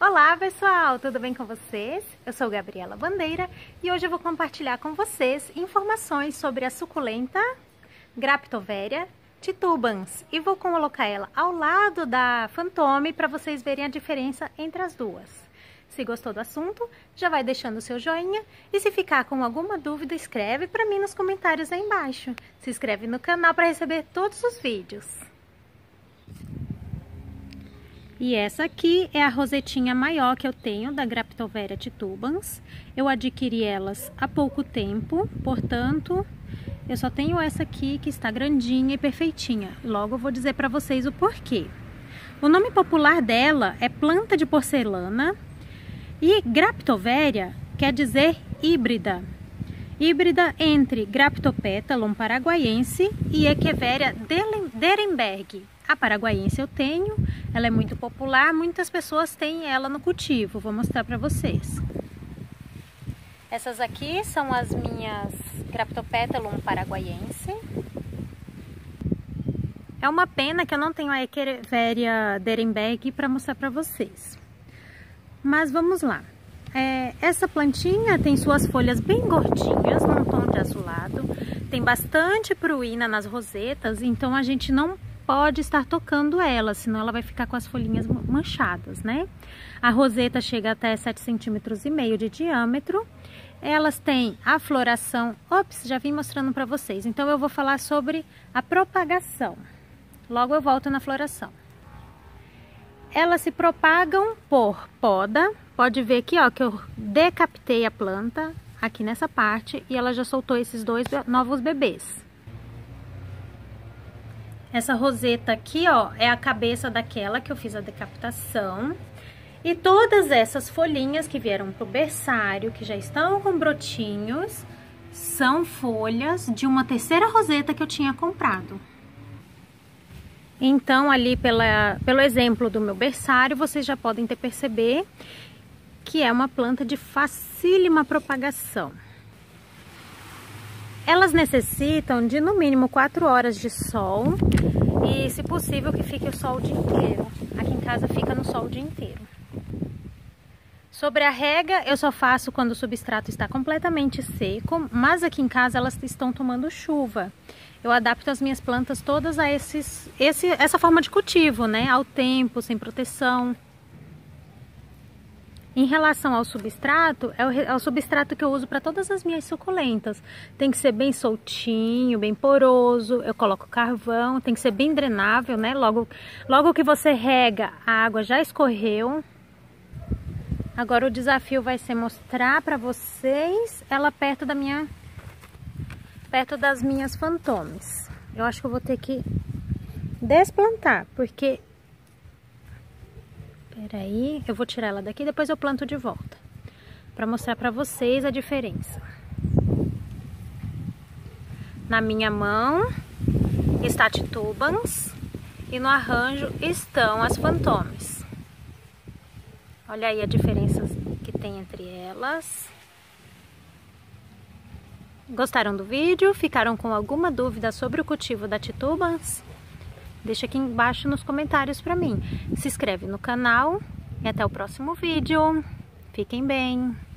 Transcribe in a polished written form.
Olá pessoal, tudo bem com vocês? Eu sou Gabriela Bandeira e hoje eu vou compartilhar com vocês informações sobre a suculenta Graptoveria titubans e vou colocar ela ao lado da Fantôme para vocês verem a diferença entre as duas. Se gostou do assunto, já vai deixando o seu joinha e se ficar com alguma dúvida, escreve para mim nos comentários aí embaixo. Se inscreve no canal para receber todos os vídeos. E essa aqui é a rosetinha maior que eu tenho da Graptoveria titubans. Eu adquiri elas há pouco tempo, portanto, eu só tenho essa aqui que está grandinha e perfeitinha. Logo eu vou dizer para vocês o porquê. O nome popular dela é planta de porcelana e Graptoveria quer dizer híbrida. Híbrida entre Graptopethalum paraguaiense e Echeveria derenberg. A paraguaiense eu tenho, ela é muito popular, muitas pessoas têm ela no cultivo, vou mostrar para vocês. Essas aqui são as minhas Graptopethalum paraguaiense. É uma pena que eu não tenho a Echeveria derenberg para mostrar para vocês. Mas vamos lá. Essa plantinha tem suas folhas bem gordinhas, num tom de azulado. Tem bastante pruína nas rosetas, então a gente não pode estar tocando ela, senão ela vai ficar com as folhinhas manchadas, né? A roseta chega até 7,5 cm de diâmetro. Elas têm a floração... Ops, já vim mostrando para vocês. Então eu vou falar sobre a propagação. Logo eu volto na floração. Elas se propagam por poda. Pode ver aqui, ó, que eu decapitei a planta aqui nessa parte e ela já soltou esses dois novos bebês. Essa roseta aqui, ó, é a cabeça daquela que eu fiz a decapitação. E todas essas folhinhas que vieram pro berçário, que já estão com brotinhos, são folhas de uma terceira roseta que eu tinha comprado. Então, ali pelo exemplo do meu berçário, vocês já podem perceber que é uma planta de facílima propagação. Elas necessitam de no mínimo 4 horas de sol e, se possível, que fique o sol o dia inteiro. Aqui em casa fica no sol o dia inteiro. Sobre a rega, eu só faço quando o substrato está completamente seco, mas aqui em casa elas estão tomando chuva. Eu adapto as minhas plantas todas a essa forma de cultivo, né? Ao tempo, sem proteção. Em relação ao substrato, é o substrato que eu uso para todas as minhas suculentas. Tem que ser bem soltinho, bem poroso. Eu coloco carvão, tem que ser bem drenável, né? Logo que você rega, a água já escorreu. Agora o desafio vai ser mostrar para vocês ela perto das minhas Fantômes. Eu acho que eu vou ter que desplantar, porque... Peraí, eu vou tirar ela daqui e depois eu planto de volta, para mostrar para vocês a diferença. Na minha mão está titubans e no arranjo estão as Fantômes. Olha aí a diferença que tem entre elas. Gostaram do vídeo? Ficaram com alguma dúvida sobre o cultivo da titubans? Deixa aqui embaixo nos comentários para mim. Se inscreve no canal e até o próximo vídeo. Fiquem bem!